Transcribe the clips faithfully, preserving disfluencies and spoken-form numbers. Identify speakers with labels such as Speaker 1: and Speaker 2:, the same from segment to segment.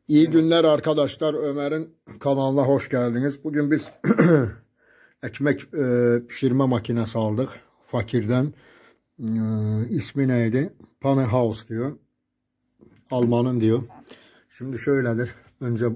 Speaker 1: İyi günler arkadaşlar. Ömer'in kanalına hoş geldiniz. Bugün biz ekmek e, pişirme makinesi aldık. Fakirden. E, ismi neydi? Pane House diyor. Almanın diyor. Şimdi şöyledir. Önce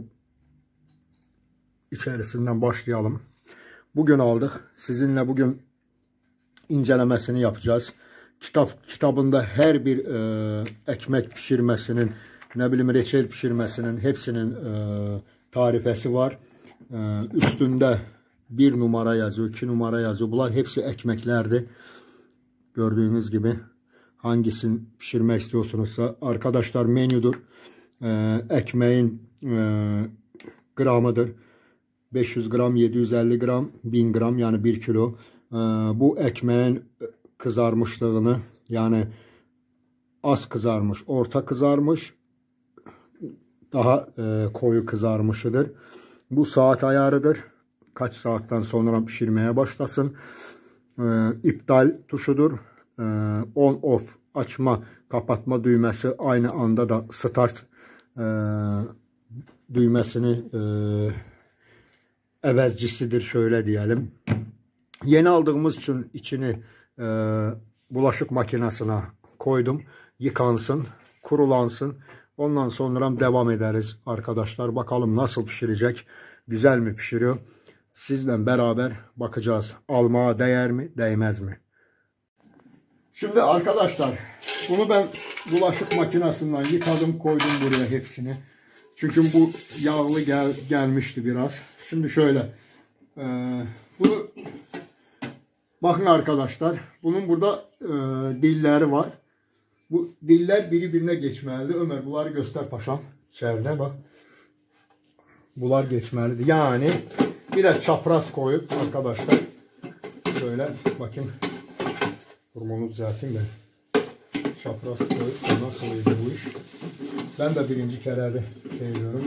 Speaker 1: içerisinden başlayalım. Bugün aldık. Sizinle bugün incelemesini yapacağız. Kitap kitabında her bir e, ekmek pişirmesinin, ne bileyim reçel pişirmesinin hepsinin e, tarifesi var. E, üstünde bir numara yazıyor, iki numara yazıyor. Bunlar hepsi ekmeklerdi. Gördüğünüz gibi hangisini pişirmek istiyorsunuzsa arkadaşlar menüdür. E, ekmeğin e, gramıdır. beş yüz gram, yedi yüz elli gram, bin gram yani bir kilo. E, bu ekmeğin kızarmışlığını yani az kızarmış, orta kızarmış, daha e, koyu kızarmışıdır. Bu saat ayarıdır. Kaç saatten sonra pişirmeye başlasın. E, iptal tuşudur. E, on off açma kapatma düğmesi, aynı anda da start e, düğmesini e, evezcisidir şöyle diyelim. Yeni aldığımız için içini e, bulaşık makinesine koydum. Yıkansın, kurulansın. Ondan sonra devam ederiz arkadaşlar. Bakalım nasıl pişirecek? Güzel mi pişiriyor? Sizle beraber bakacağız. Almaya değer mi, değmez mi? Şimdi arkadaşlar bunu ben bulaşık makinesinden yıkadım, koydum buraya hepsini. Çünkü bu yağlı gel, gelmişti biraz. Şimdi şöyle. E, bunu bakın arkadaşlar. Bunun burada e, dilleri var. Bu diller birbirine geçmelidir. Ömer bunları göster paşam. İçeride bak. Bunlar geçmelidir. Yani biraz çapraz koyup arkadaşlar. Böyle bakayım. Hormonu düzelteyim ben. Çapraz koyup nasıl oluyor bu iş? Ben de birinci kere de şey diyorum.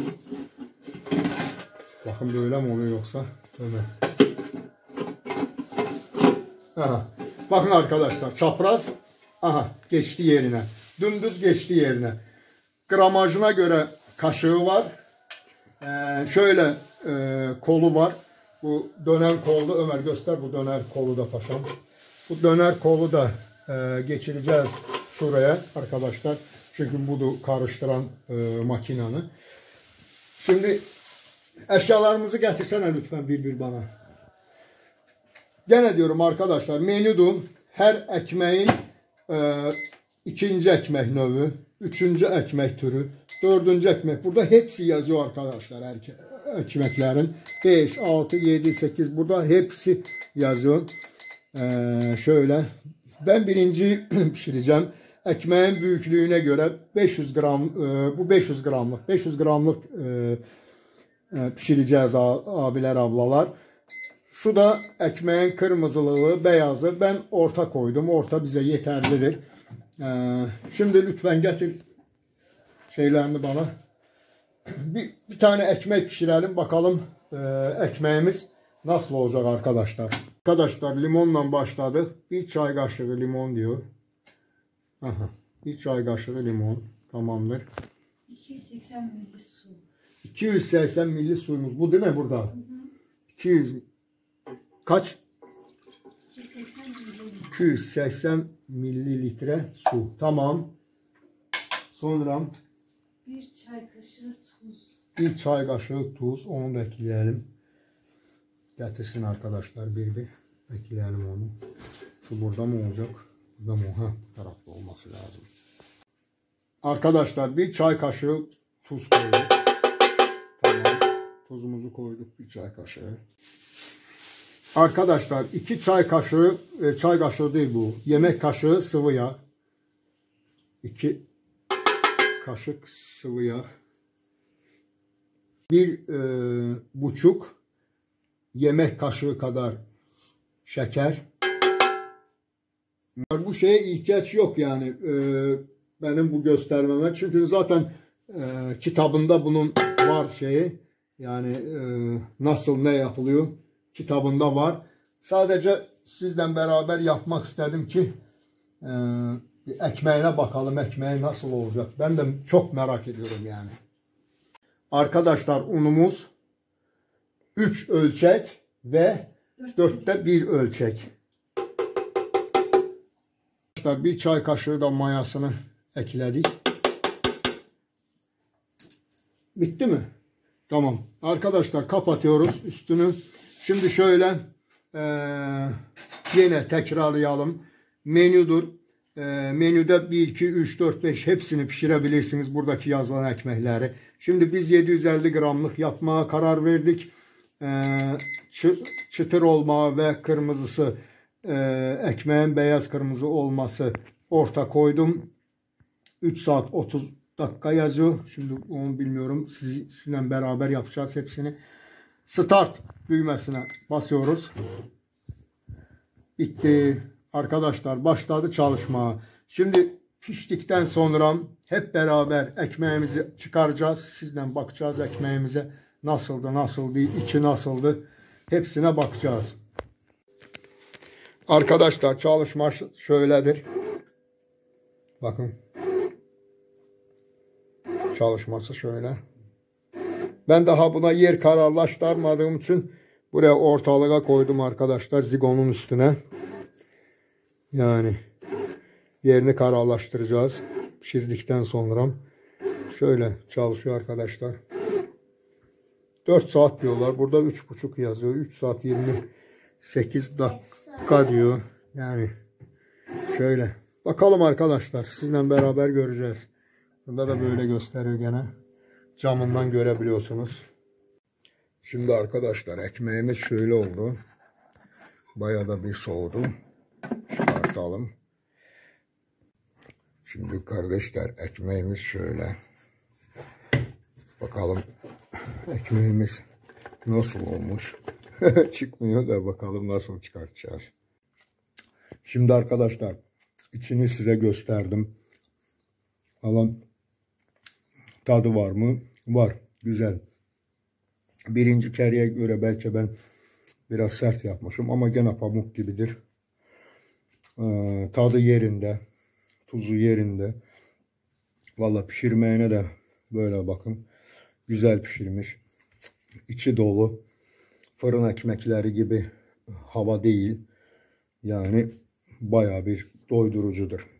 Speaker 1: Bakın böyle mi oluyor yoksa? Ömer. Aha. Bakın arkadaşlar çapraz. Aha geçti yerine. Dümdüz geçti yerine. Gramajına göre kaşığı var. Ee, şöyle e, kolu var. Bu döner kolda Ömer göster bu döner kolu da paşam. Bu döner kolu da e, geçireceğiz şuraya arkadaşlar. Çünkü bunu karıştıran e, makinanı. Şimdi eşyalarımızı getirsene lütfen bir bir bana. Gene diyorum arkadaşlar menüdüm her ekmeğin e, ikinci ekmek növü, üçüncü ekmek türü, dördüncü ekmek. Burada hepsi yazıyor arkadaşlar ekmeklerin. beş, altı, yedi, sekiz burada hepsi yazıyor. Ee, şöyle ben birinci pişireceğim. Ekmeğin büyüklüğüne göre beş yüz gram e, bu beş yüz gramlık beş yüz gramlık e, e, pişireceğiz abiler ablalar. Şu da ekmeğin kırmızılığı, beyazı. Ben orta koydum. Orta bize yeterlidir. Ee, şimdi lütfen getir şeylerini bana. Bir, bir tane ekmek pişirelim. Bakalım e, ekmeğimiz nasıl olacak arkadaşlar. Arkadaşlar limonla başladık. Bir çay kaşığı limon diyor. Aha, bir çay kaşığı limon. Tamamdır.
Speaker 2: iki yüz seksen mililitre su.
Speaker 1: iki yüz seksen mililitre suyumuz. Bu değil mi burada? Hı hı. iki yüz kaç? iki yüz seksen mililitre su. Tamam. Sonra
Speaker 2: bir çay kaşığı tuz.
Speaker 1: Bir çay kaşığı tuz. Onu da ekleyelim. Getirsin arkadaşlar bir bir. Ekleyelim onu. Şu burada mı olacak? Burada mı? Ha, bu tarafta olması lazım. Arkadaşlar bir çay kaşığı tuz koyduk. Tamam. Tuzumuzu koyduk bir çay kaşığı. Arkadaşlar iki çay kaşığı, e, çay kaşığı değil bu, yemek kaşığı sıvı yağ. iki kaşık sıvı yağ. Bir e, buçuk yemek kaşığı kadar şeker. Bu şeye ihtiyaç yok yani e, benim bu göstermeme. Çünkü zaten e, kitabında bunun var şeyi. Yani e, nasıl ne yapılıyor? Kitabında var. Sadece sizden beraber yapmak istedim ki e, ekmeğine bakalım ekmeği nasıl olacak. Ben de çok merak ediyorum yani. Arkadaşlar unumuz üç ölçek ve dörtte bir ölçek. Arkadaşlar bir çay kaşığı da mayasını ekledik. Bitti mi? Tamam. Arkadaşlar kapatıyoruz üstünü. Şimdi şöyle e, yine tekrarlayalım. Menüdür. E, menüde bir, iki, üç, dört, beş hepsini pişirebilirsiniz. Buradaki yazılan ekmekleri. Şimdi biz yedi yüz elli gramlık yapmaya karar verdik. E, çı, çıtır olma ve kırmızısı e, ekmeğin beyaz kırmızı olması orta koydum. üç saat otuz dakika yazıyor. Şimdi onu bilmiyorum. Siz, sizinle beraber yapacağız hepsini. Start düğmesine basıyoruz. Bitti. Arkadaşlar başladı çalışma. Şimdi piştikten sonra hep beraber ekmeğimizi çıkaracağız. Sizden bakacağız ekmeğimize. Nasıldı, nasıldı, içi nasıldı. Hepsine bakacağız. Arkadaşlar çalışma şöyledir. Bakın. Çalışması şöyle. Ben daha buna yer kararlaştırmadığım için buraya ortalığa koydum arkadaşlar, zigonun üstüne. Yani yerini kararlaştıracağız pişirdikten sonra. Şöyle çalışıyor arkadaşlar. dört saat diyorlar. Burada üç buçuk yazıyor. üç saat yirmi sekiz dakika diyor. Yani şöyle. Bakalım arkadaşlar. Sizinle beraber göreceğiz. Burada da böyle gösteriyor gene. Camından görebiliyorsunuz. Şimdi arkadaşlar ekmeğimiz şöyle oldu. Bayağı da bir soğudu. Çıkartalım. Şimdi kardeşler ekmeğimiz şöyle. Bakalım ekmeğimiz nasıl olmuş. Çıkmıyor da bakalım nasıl çıkartacağız. Şimdi arkadaşlar içini size gösterdim. Falan tadı var mı? Var. Güzel. Birinci kereye göre belki ben biraz sert yapmışım ama gene pamuk gibidir. Ee, tadı yerinde. Tuzu yerinde. Valla pişirmeyene de böyle bakın. Güzel pişirmiş. İçi dolu. Fırın ekmekleri gibi hava değil. Yani bayağı bir doydurucudur.